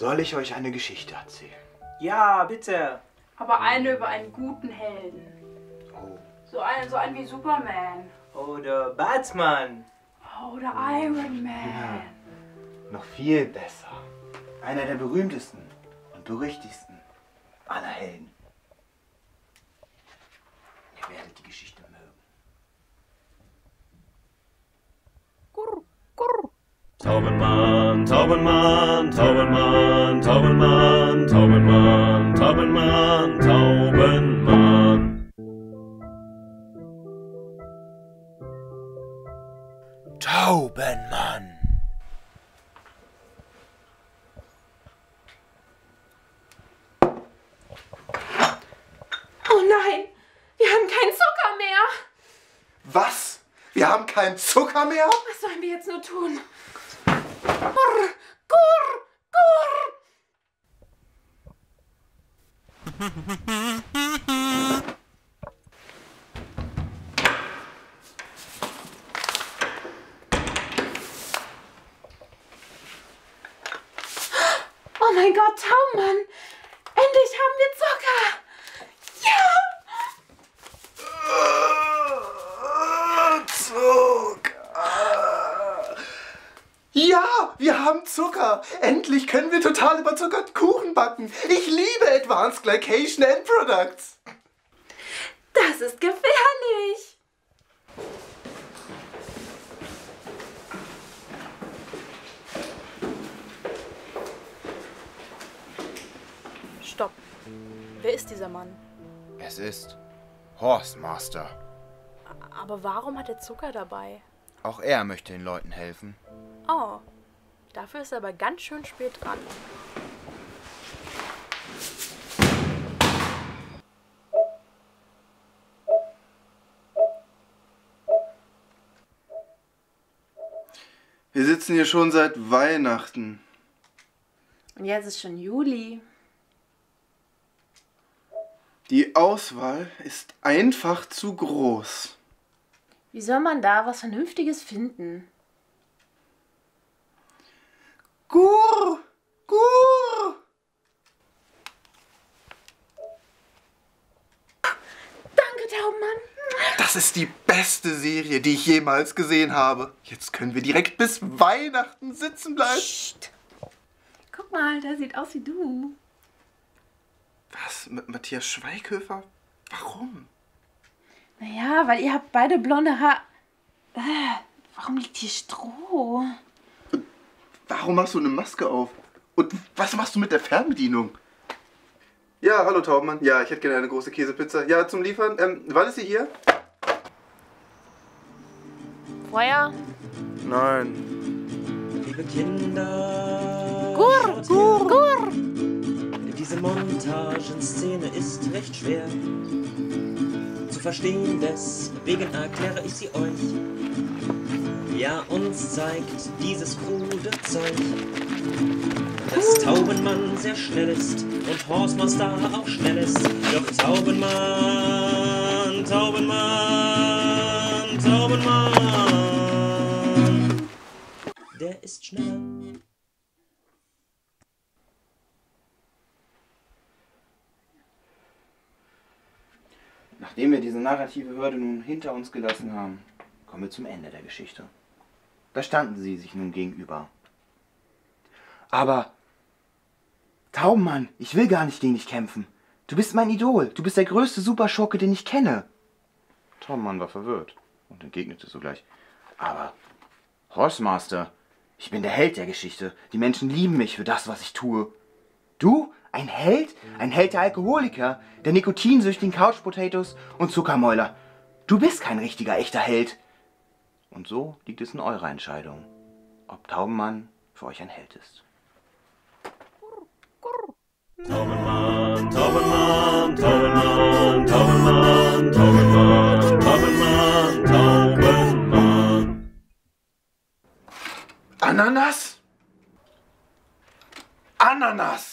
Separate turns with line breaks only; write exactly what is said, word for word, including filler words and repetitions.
Soll ich euch eine Geschichte erzählen?
Ja, bitte.
Aber eine über einen guten Helden.
Oh.
So einen, so einen wie Superman.
Oder Batman.
Oder Iron Man.
Ja. Noch viel besser. Einer der berühmtesten und berüchtigsten aller Helden. Ihr werdet die Geschichte mögen.
Gurr, gurr.
Taubenmann, Taubenmann, Taubenmann, Taubenmann, Taubenmann, Taubenmann, Taubenmann.
Taubenmann.
Oh nein, wir haben keinen Zucker mehr.
Was? Wir haben keinen Zucker mehr?
Was sollen wir jetzt nur tun? Gurr, gurr, gurr. Oh mein Gott, Taubenmann! Endlich haben wir Zucker! Ja!
Zucker. Ja, wir haben Zucker. Endlich können wir total überzuckert Kuchen backen. Ich liebe Advanced Glycation End Products.
Das ist gefährlich!
Stopp. Wer ist dieser Mann?
Es ist Horsemaster.
Aber warum hat er Zucker dabei?
Auch er möchte den Leuten helfen.
Oh, dafür ist er aber ganz schön spät dran.
Wir sitzen hier schon seit Weihnachten.
Und jetzt ist schon Juli.
Die Auswahl ist einfach zu groß.
Wie soll man da was Vernünftiges finden?
Gurr! Gurr!
Danke, Taubenmann!
Das ist die beste Serie, die ich jemals gesehen habe. Jetzt können wir direkt bis Weihnachten sitzen bleiben.
Psst. Guck mal, der sieht aus wie du.
Was? M- Matthias Schweighöfer? Warum?
Naja, weil ihr habt beide blonde Haar... Äh, warum liegt hier Stroh?
Warum hast du eine Maske auf? Und was machst du mit der Fernbedienung? Ja, hallo Taubenmann. Ja, ich hätte gerne eine große Käsepizza. Ja, zum Liefern. Ähm, wann ist sie hier?
Feuer?
Nein.
Liebe Kinder,
Gurr, gurr, gurr!
diese Montagenszene ist recht schwer zu verstehen, deswegen erkläre ich sie euch. Ja, uns zeigt dieses krude Zeug, dass Taubenmann sehr schnell ist und Horsemaster auch schnell ist. Doch Taubenmann, Taubenmann, Taubenmann, der ist schneller.
Nachdem wir diese narrative Hürde nun hinter uns gelassen haben, kommen wir zum Ende der Geschichte. Da standen sie sich nun gegenüber. Aber, Taubenmann, ich will gar nicht gegen dich kämpfen. Du bist mein Idol. Du bist der größte Superschurke, den ich kenne. Taubenmann war verwirrt und entgegnete sogleich. Aber, Horsemaster, ich bin der Held der Geschichte. Die Menschen lieben mich für das, was ich tue. Du? Ein Held? Ein Held der Alkoholiker, der nikotinsüchtigen Couch Potatoes und Zuckermäuler. Du bist kein richtiger, echter Held. Und so liegt es in eurer Entscheidung, ob Taubenmann für euch ein Held ist.
Taubenmann, Taubenmann, Taubenmann, Taubenmann, Taubenmann, Taubenmann, Taubenmann.
Ananas? Ananas!